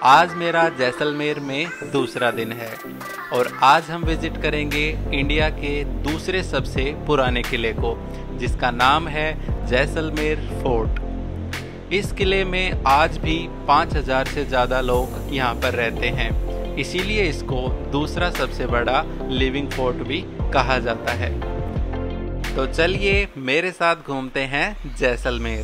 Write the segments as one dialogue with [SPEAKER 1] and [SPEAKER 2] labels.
[SPEAKER 1] आज मेरा जैसलमेर में दूसरा दिन है और आज हम विजिट करेंगे इंडिया के दूसरे सबसे पुराने किले को, जिसका नाम है जैसलमेर फोर्ट। इस किले में आज भी 5000 से ज़्यादा लोग यहाँ पर रहते हैं, इसीलिए इसको दूसरा सबसे बड़ा लिविंग फोर्ट भी कहा जाता है। तो चलिए मेरे साथ घूमते हैं Jaisalmer.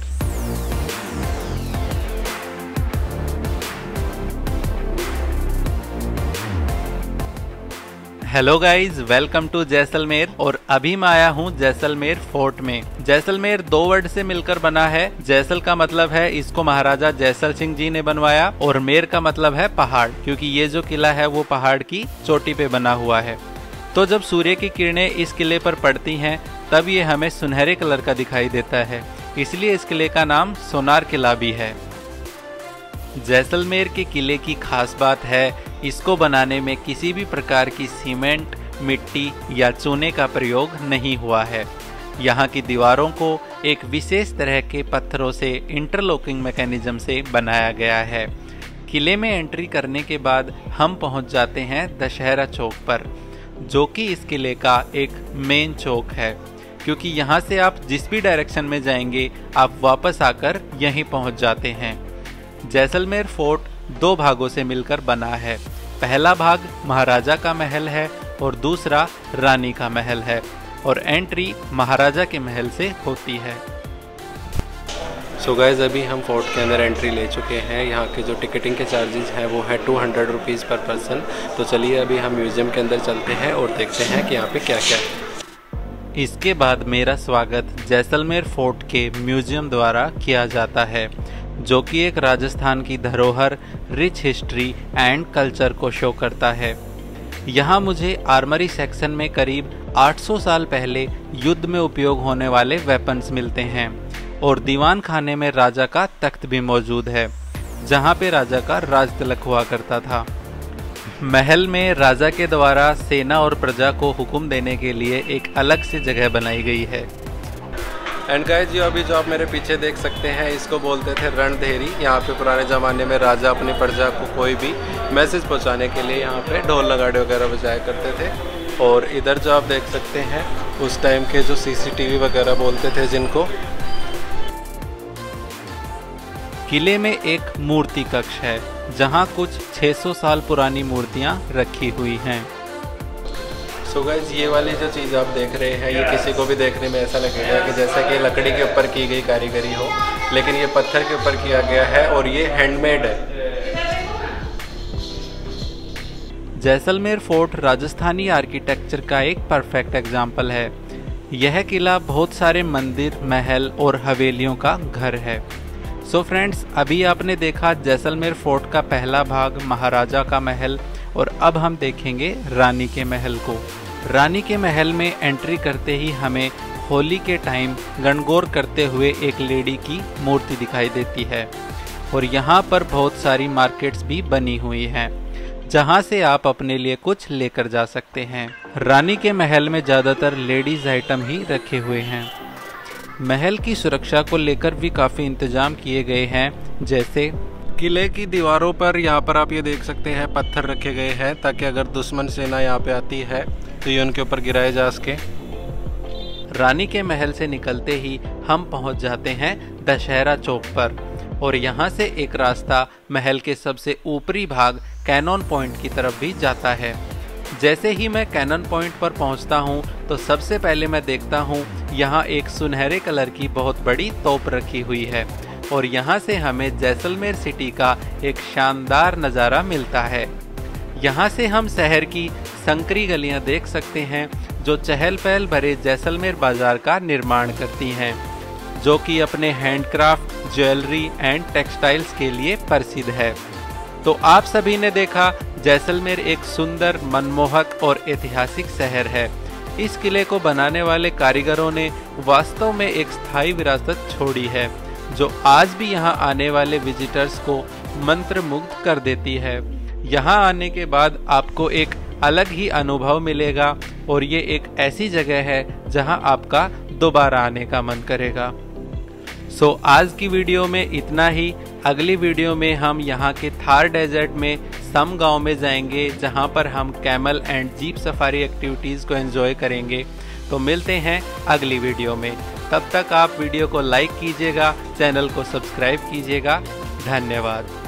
[SPEAKER 1] Hello guys, welcome to Jaisalmer. और अभी मैं आया हूँ जैसलमेर फोर्ट में। जैसलमेर 2 वर्ड से मिलकर बना है। जैसल का मतलब है इसको महाराजा जैसल सिंह जी ने बनवाया और मेर का मतलब है पहाड़, क्योंकि ये जो किला है वो पहाड़ की चोटी पे बना हुआ है। तो जब सूर्य की किरणें इस किले पर पड़ती हैं तब ये हमें सुनहरे कलर का दिखाई देता है, इसलिए इस किले का नाम सोनार किला भी है। जैसलमेर के किले की खास बात है इसको बनाने में किसी भी प्रकार की सीमेंट, मिट्टी या चूने का प्रयोग नहीं हुआ है। यहाँ की दीवारों को एक विशेष तरह के पत्थरों से इंटरलॉकिंग मैकेनिज्म से बनाया गया है। किले में एंट्री करने के बाद हम पहुँच जाते हैं दशहरा चौक पर, जो कि इस किले का एक मेन चौक है, क्योंकि यहाँ से आप जिस भी डायरेक्शन में जाएंगे आप वापस आकर यहीं पहुँच जाते हैं। जैसलमेर फोर्ट 2 भागों से मिलकर बना है। पहला भाग महाराजा का महल है और दूसरा रानी का महल है, और एंट्री महाराजा के महल से होती है।
[SPEAKER 2] सो गाइज, अभी हम फोर्ट के अंदर एंट्री ले चुके हैं। यहाँ के जो टिकटिंग के चार्जेस हैं वो है 200 रुपीज़ पर पर्सन। तो चलिए अभी हम म्यूज़ियम के अंदर चलते हैं और देखते हैं कि यहाँ पे क्या क्या है।
[SPEAKER 1] इसके बाद मेरा स्वागत जैसलमेर फोर्ट के म्यूजियम द्वारा किया जाता है, जो कि एक राजस्थान की धरोहर, रिच हिस्ट्री एंड कल्चर को शो करता है। यहाँ मुझे आर्मरी सेक्शन में करीब 800 साल पहले युद्ध में उपयोग होने वाले वेपन्स मिलते हैं, और दीवान खाने में राजा का तख्त भी मौजूद है, जहाँ पे राजा का राज तिलक हुआ करता था। महल में राजा के द्वारा सेना और प्रजा को हुक्म देने के लिए एक अलग से जगह बनाई गई है।
[SPEAKER 2] एंड गाइज, जो अभी जो आप मेरे पीछे देख सकते हैं इसको बोलते थे रणधेरी। यहाँ पे पुराने ज़माने में राजा अपनी प्रजा को कोई भी मैसेज पहुँचाने के लिए यहाँ पे ढोल नगाड़े वगैरह बजाया करते थे। और इधर जो आप देख सकते हैं उस टाइम के जो CCTV वगैरह बोलते थे जिनको।
[SPEAKER 1] किले में एक मूर्ति कक्ष है जहाँ कुछ 600 साल पुरानी मूर्तियाँ रखी हुई हैं।
[SPEAKER 2] सो गाइज, ये वाली जो चीज़ आप देख रहे हैं ये किसी को भी देखने में ऐसा लगेगा कि जैसा कि लकड़ी के ऊपर की गई कारीगरी हो, लेकिन ये पत्थर के ऊपर किया गया है और ये हैंडमेड है।
[SPEAKER 1] जैसलमेर फोर्ट राजस्थानी आर्किटेक्चर का एक परफेक्ट एग्जाम्पल है। यह किला बहुत सारे मंदिर, महल और हवेलियों का घर है। सो फ्रेंड्स, अभी आपने देखा जैसलमेर फोर्ट का पहला भाग महाराजा का महल, और अब हम देखेंगे रानी के महल को। रानी के महल में एंट्री करते ही हमें होली के टाइम गणगौर करते हुए एक लेडी की मूर्ति दिखाई देती है, और यहाँ पर बहुत सारी मार्केट्स भी बनी हुई हैं, जहाँ से आप अपने लिए कुछ लेकर जा सकते हैं। रानी के महल में ज़्यादातर लेडीज़ आइटम ही रखे हुए हैं। महल की सुरक्षा को लेकर भी काफ़ी इंतजाम किए गए हैं, जैसे
[SPEAKER 2] किले की दीवारों पर यहाँ पर आप ये देख सकते हैं पत्थर रखे गए हैं, ताकि अगर दुश्मन सेना यहाँ पे आती है तो ये उनके ऊपर गिराए जा सके।
[SPEAKER 1] रानी के महल से निकलते ही हम पहुँच जाते हैं दशहरा चौक पर, और यहाँ से एक रास्ता महल के सबसे ऊपरी भाग कैनन पॉइंट की तरफ भी जाता है। जैसे ही मैं कैनन पॉइंट पर पहुँचता हूँ तो सबसे पहले मैं देखता हूँ यहाँ एक सुनहरे कलर की बहुत बड़ी तोप रखी हुई है, और यहाँ से हमें जैसलमेर सिटी का एक शानदार नज़ारा मिलता है। यहाँ से हम शहर की संकरी गलियाँ देख सकते हैं, जो चहल पहल भरे जैसलमेर बाजार का निर्माण करती हैं, जो कि अपने हैंडक्राफ्ट, ज्वेलरी एंड टेक्सटाइल्स के लिए प्रसिद्ध है। तो आप सभी ने देखा जैसलमेर एक सुंदर, मनमोहक और ऐतिहासिक शहर है। इस किले को बनाने वाले कारीगरों ने वास्तव में एक स्थायी विरासत छोड़ी है, जो आज भी यहाँ आने वाले विजिटर्स को मंत्रमुग्ध कर देती है। यहाँ आने के बाद आपको एक अलग ही अनुभव मिलेगा, और ये एक ऐसी जगह है जहाँ आपका दोबारा आने का मन करेगा। सो आज की वीडियो में इतना ही। अगली वीडियो में हम यहाँ के थार डेजर्ट में सम गांव में जाएंगे, जहाँ पर हम camel and jeep safari activities को एंजॉय करेंगे। तो मिलते हैं अगली वीडियो में। तब तक आप वीडियो को लाइक कीजिएगा, चैनल को सब्सक्राइब कीजिएगा। धन्यवाद।